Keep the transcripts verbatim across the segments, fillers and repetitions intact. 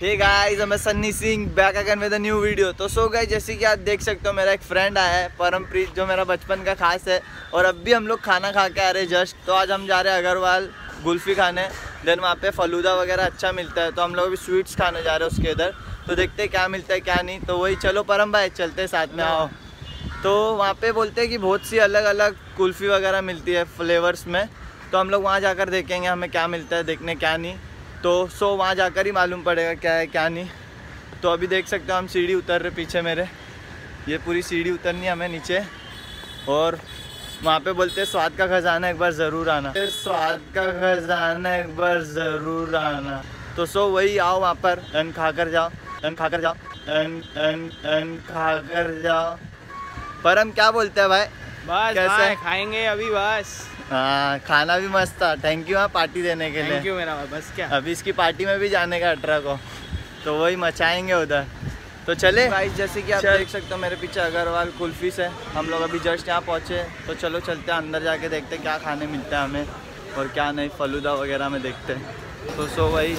हे guys, मैं Sunny Singh back again with a new video. तो so guys, जैसे कि आप देख सकते हो, मेरा एक फ्रेंड आया है परमप्रीत, जो मेरा बचपन का खास है। और अब भी हम लोग खाना खा के आ रहे हैं जस्ट। तो आज हम जा रहे हैं अग्रवाल कुल्फ़ी खाने। देन वहाँ पे फलूदा वगैरह अच्छा मिलता है, तो हम लोग भी स्वीट्स खाने जा रहे हैं उसके इधर। तो देखते हैं क्या मिलता है क्या नहीं। तो वही चलो परम भाई, चलते हैं साथ में, आओ। तो वहाँ पे बोलते हैं कि बहुत सी अलग अलग कुल्फ़ी वगैरह मिलती है फ्लेवर्स में। तो हम लोग वहाँ जाकर देखेंगे हमें क्या मिलता है, देखने क्या नहीं। तो सो वहाँ जाकर ही मालूम पड़ेगा क्या है क्या नहीं। तो अभी देख सकते हो हम सीढ़ी उतर रहे, पीछे मेरे ये पूरी सीढ़ी उतरनी है हमें नीचे। और वहाँ पे बोलते हैं स्वाद का खजाना एक बार ज़रूर आना, स्वाद का खजाना एक बार ज़रूर आना। तो सो वही आओ वहाँ पर, अन खा कर जाओ, अन खा कर जाओ, अन अन अन खा कर जाओ। पर हम क्या बोलते हैं भाई? बस कैसे भाई, खाएंगे अभी बस। हाँ, खाना भी मस्त था। थैंक यू हाँ पार्टी देने के लिए। थैंक यू मेरा भाई, बस क्या। अभी इसकी पार्टी में भी जाने का अठारह को, तो वही मचाएंगे उधर। तो चले भाई, जैसे कि आप देख सकते हो मेरे पीछे अग्रवाल कुल्फ़ी से हम लोग अभी जस्ट यहाँ पहुँचे। तो चलो चलते हैं अंदर, जाके देखते हैं क्या खाने मिलता है हमें और क्या नहीं, फलूदा वगैरह में देखते हैं। तो सो वही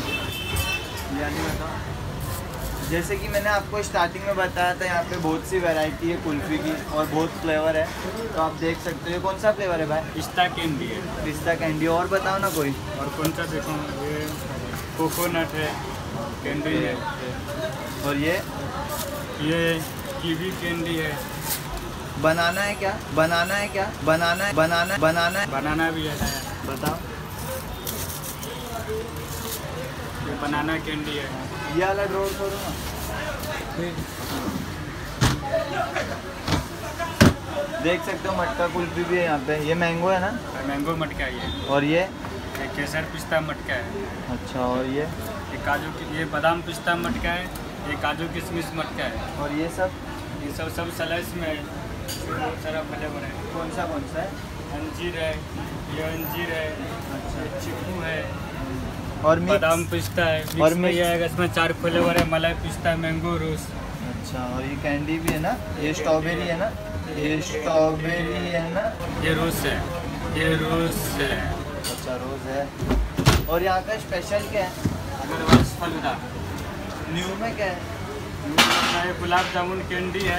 जैसे कि मैंने आपको स्टार्टिंग में बताया था, यहाँ पे बहुत सी वैरायटी है कुल्फ़ी की और बहुत फ्लेवर है। तो आप देख सकते हो। ये कौन सा फ्लेवर है भाई? पिस्ता कैंडी है। पिस्ता कैंडी। और बताओ ना कोई और कौन सा देखो, ये कोकोनट है, कैंडी है। और ये ये कीवी कैंडी है। बनाना है क्या? बनाना है क्या? बनाना है, बनाना बनाना है, बनाना भी है। बताओ। ये बनाना कैंडी है। ये वाला ड्रोर करो ना। देख सकते हो मटका कुल्फ़ी भी है यहाँ पे। ये मैंगो है ना? मैंगो मटका ये। और ये ये केसर पिस्ता मटका है। अच्छा। और ये ये काजू की, ये बादाम पिस्ता मटका है। ये काजू किशमिश मटका है। और ये सब ये सब सब स्लाइस में है। बहुत सारा फ्लेवर है। कौन सा कौन सा है? अंजीर है, ये अंजीर है। अच्छा। चीकू है और बादाम पिस्ता है। और और में ये आएगा, इसमें चार फ्लेवर है, मलाई पिस्ता, मैंगो, रोज। अच्छा। और ये कैंडी भी है ना? ये स्ट्रॉबेरी है ना? ये स्ट्रॉबेरी है ना? ये रोज है, ये रोज है। अच्छा, रोज है। और यहाँ का स्पेशल क्या है? अग्रवाल फलूदा। न्यू में क्या है? ये गुलाब जामुन कैंडी है।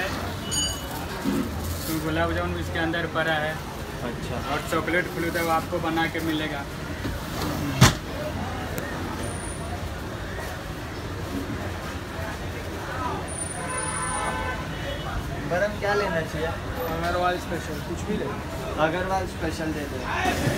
तो गुलाब जामुन इसके अंदर पड़ा है। अच्छा। और चॉकलेट फलूदा वो आपको बना के मिलेगा। बरम क्या लेना चाहिए? अग्रवाल स्पेशल कुछ भी ले। अग्रवाल स्पेशल दे दो।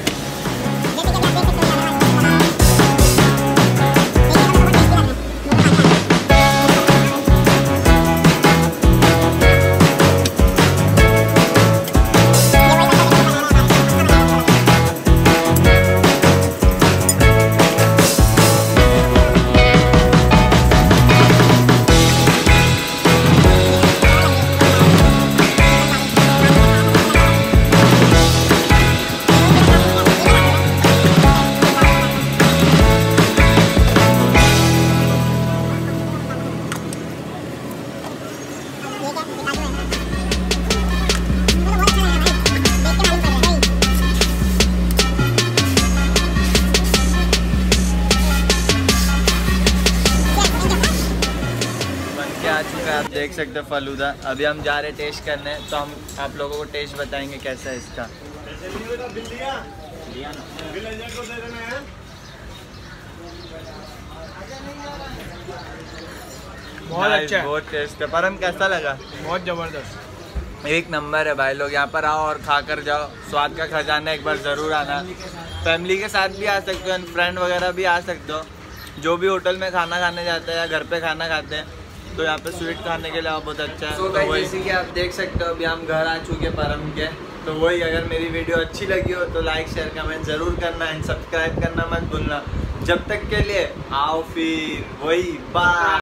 आ चुका है, आप देख सकते हो फलूदा। अभी हम जा रहे टेस्ट करने, तो हम आप लोगों को टेस्ट बताएंगे कैसा है इसका। बहुत अच्छा है, बहुत टेस्ट है। पर हम कैसा लगा? बहुत जबरदस्त, एक नंबर है भाई। लोग यहाँ पर आओ और खा कर जाओ। स्वाद का खजाना एक बार ज़रूर आना। फैमिली के साथ भी आ सकते हो, फ्रेंड वगैरह भी आ सकते हो। जो भी होटल में खाना खाने जाते हैं या घर पे खाना खाते हैं, तो यहाँ पे स्वीट खाने के लिए बहुत अच्छा है। तो वही जैसे कि आप देख सकते हो, अभी हम घर आ चुके परम के। तो वही, अगर मेरी वीडियो अच्छी लगी हो तो लाइक शेयर कमेंट ज़रूर करना एंड सब्सक्राइब करना मत भूलना। जब तक के लिए आओ फिर, वही बाय।